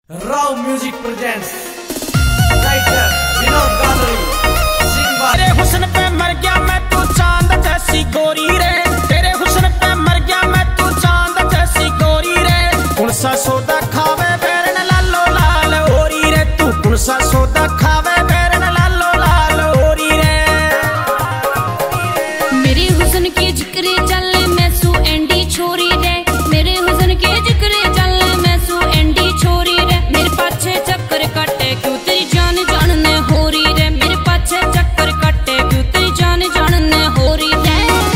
Rao music presents writer Vinod Gandhari तेरे हुस्न पे मर गया मैं तू चांद जैसी गोरी रे। तेरे हुस्न पे मर गया मैं तू चांद जैसी गोरी रे। कौन सा सौदा खावे बेरन लालो लाल होरी रे। तू कौन सा सौदा खावे बेरन लालो लाल होरी रे। मेरे हुस्न के जिक्र चले मैं सू एंडी छोरी रे। मेरे हुस्न के जिक्र चले मैं सू एंडी छोरी रे। मेरे पाछे चक्कर काटे क्यों तेरी जान जानने होरी रे। मेरे पाछे चक्कर काटे क्यों तेरी जान जानने होरी रे।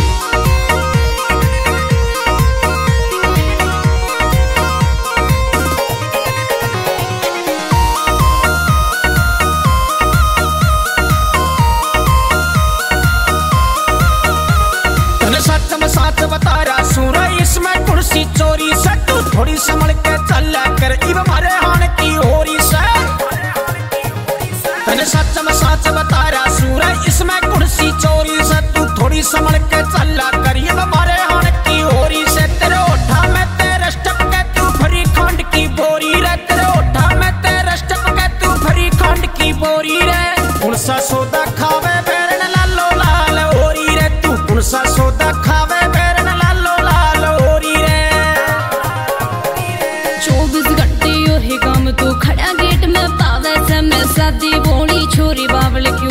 तने सच में सच बता रहा सूरा इसमें कुर्सी चोरी से। तू थोड़ी संभल के चला कर इब मारे हान की होरी से। तने सच में सच बता रहा सूरा इसमें कुर्सी चोरी से। तू थोड़ी संभल के चला कर इब मारे हान की होरी से। तेरे ओठा में तेरे स्टप के तू भरी खंड की बोरी रे। तेरे ओठा में तेरे स्टप के तू भरी खंड की बोरी रे। कौन सा सौदा खावे बेरन लालो लाल होरी रे। तू कौन सा सौदा खावे बेरन लालो लाल होरी रे। 24 घंटे यो ही काम तू खड़ा गेट में पावे से। मैं शादी बोली छोरी बावल की